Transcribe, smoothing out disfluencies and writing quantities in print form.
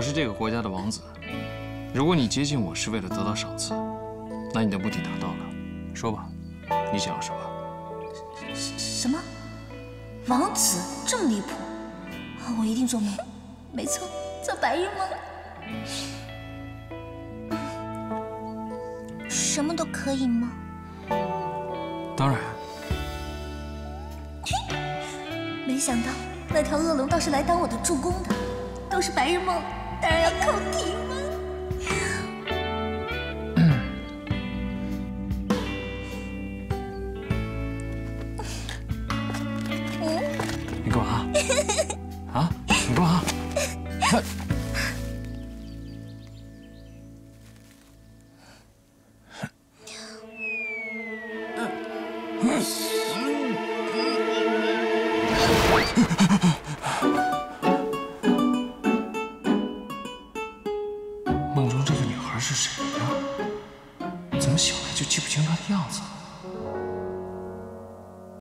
我是这个国家的王子，如果你接近我是为了得到赏赐，那你的目的达到了。说吧，你想要什么？ 什么？王子这么离谱？我一定做梦，没错，做白日梦。什么都可以吗？ 当然。 没想到那条恶龙倒是来当我的助攻的，都是白日梦，当然要扣题吗？ 你干嘛？啊？你干嘛？梦中这个女孩是谁呀？怎么醒来就记不清她的样子了？